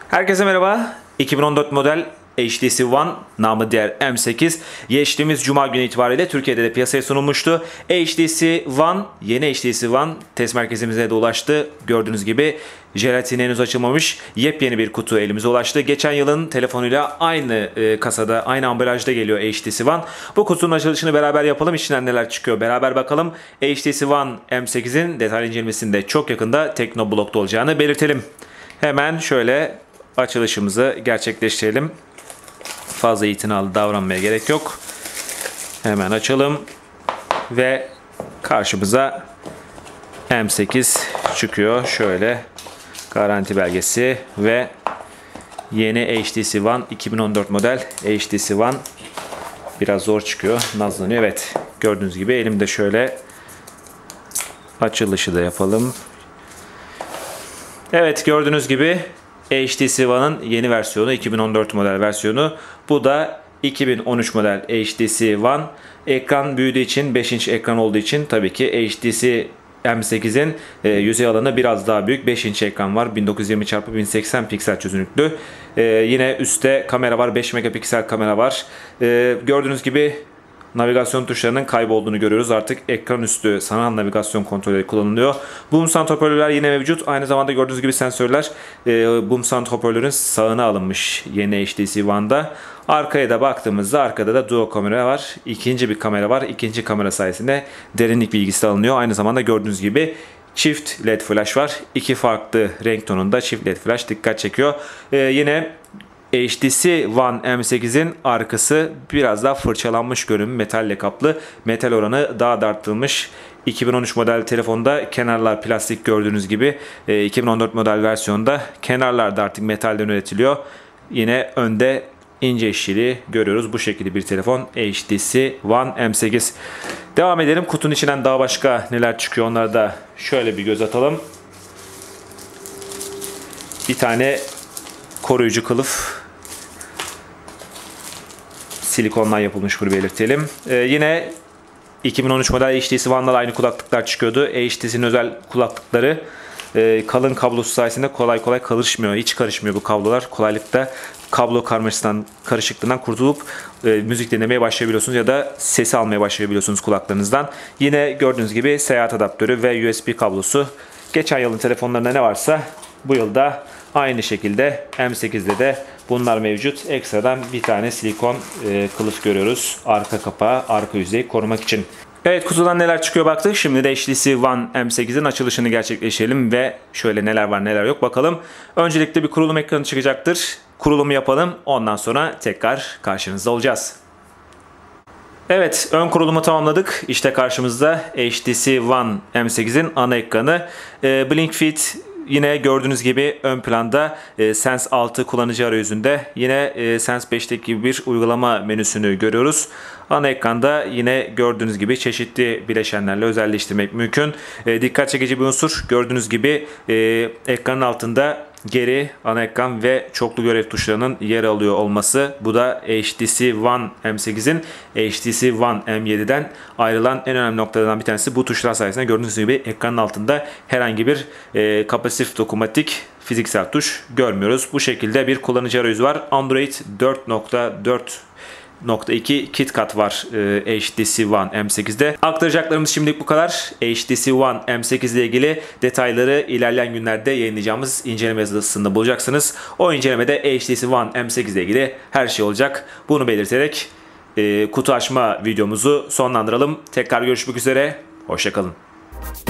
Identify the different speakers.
Speaker 1: Herkese merhaba. 2014 model HTC One, namı diğer M8, geçtiğimiz Cuma günü itibariyle Türkiye'de de piyasaya sunulmuştu. HTC One, yeni HTC One test merkezimize de ulaştı. Gördüğünüz gibi jelatini henüz açılmamış yepyeni bir kutu elimize ulaştı. Geçen yılın telefonuyla aynı kasada, aynı ambalajda geliyor HTC One. Bu kutunun açılışını beraber yapalım. İçinden neler çıkıyor beraber bakalım. HTC One M8'in detaylı incelemesinde çok yakında Teknoblog'da olacağını belirtelim. Hemen şöyle açılışımızı gerçekleştirelim. Fazla itinalı davranmaya gerek yok. Hemen açalım ve karşımıza M8 çıkıyor. Şöyle garanti belgesi ve yeni HTC One 2014 model HTC One biraz zor çıkıyor. Nazlanıyor. Evet. Gördüğünüz gibi elimde şöyle açılışı da yapalım. Evet, gördüğünüz gibi HTC One'ın yeni versiyonu, 2014 model versiyonu. Bu da 2013 model HTC One. Ekran büyüdüğü için, 5 inç ekran olduğu için tabii ki HTC M8'in yüzey alanı biraz daha büyük. 5 inç ekran var. 1920x1080 piksel çözünürlüklü. Yine üstte kamera var. 5 megapiksel kamera var. Gördüğünüz gibi navigasyon tuşlarının kaybolduğunu görüyoruz. Artık ekran üstü sanal navigasyon kontrolleri kullanılıyor. Boom sound hoparlörler yine mevcut. Aynı zamanda gördüğünüz gibi sensörler boom sound hoparlörün sağına alınmış yeni HTC One'da. Arkaya da baktığımızda arkada da duo kamera var. İkinci bir kamera var. İkinci kamera sayesinde derinlik bilgisi alınıyor. Aynı zamanda gördüğünüz gibi çift led flash var. İki farklı renk tonunda çift led flash dikkat çekiyor. Yine HTC One M8'in arkası biraz daha fırçalanmış görünüm, metalle kaplı. Metal oranı daha da arttırılmış. 2013 model telefonda kenarlar plastik gördüğünüz gibi. 2014 model versiyonda kenarlar da artık metalden üretiliyor. Yine önde ince işçiliği görüyoruz. Bu şekilde bir telefon HTC One M8. Devam edelim. Kutunun içinden daha başka neler çıkıyor onlara da şöyle bir göz atalım. Bir tane koruyucu kılıf, silikondan yapılmış, bunu belirtelim. Yine 2013 model HTC One'da aynı kulaklıklar çıkıyordu. HTC'nin özel kulaklıkları kalın kablosu sayesinde kolay kolay karışmıyor. Hiç karışmıyor bu kablolar. Kolaylıkla kablo karışıklığından kurtulup müzik dinlemeye başlayabiliyorsunuz ya da sesi almaya başlayabiliyorsunuz kulaklarınızdan. Yine gördüğünüz gibi seyahat adaptörü ve USB kablosu. Geçen yılın telefonlarında ne varsa bu yılda aynı şekilde M8'de de bunlar mevcut. Ekstradan bir tane silikon kılıf görüyoruz. Arka kapağı, arka yüzeyi korumak için. Evet, kutudan neler çıkıyor baktık. Şimdi de HTC One M8'in açılışını gerçekleştirelim ve şöyle neler var neler yok bakalım. Öncelikle bir kurulum ekranı çıkacaktır. Kurulumu yapalım. Ondan sonra tekrar karşınızda olacağız. Evet, ön kurulumu tamamladık. İşte karşımızda HTC One M8'in ana ekranı. BlinkFit yine gördüğünüz gibi ön planda. Sense 6 kullanıcı arayüzünde. Yine Sense 5'teki gibi bir uygulama menüsünü görüyoruz. Ana ekranda yine gördüğünüz gibi çeşitli bileşenlerle özelleştirmek mümkün. Dikkat çekici bir unsur. Gördüğünüz gibi ekranın altında geri, ana ekran ve çoklu görev tuşlarının yer alıyor olması. Bu da HTC One M8'in HTC One M7'den ayrılan en önemli noktalardan bir tanesi. Bu tuşlar sayesinde gördüğünüz gibi ekranın altında herhangi bir kapasitif dokunmatik fiziksel tuş görmüyoruz. Bu şekilde bir kullanıcı arayüzü var. Android 4.4.2 KitKat var HTC One M8'de. Aktaracaklarımız şimdilik bu kadar. HTC One M8 ile ilgili detayları ilerleyen günlerde yayınlayacağımız inceleme yazısında bulacaksınız. O incelemede HTC One M8 ile ilgili her şey olacak. Bunu belirterek kutu açma videomuzu sonlandıralım. Tekrar görüşmek üzere. Hoşça kalın.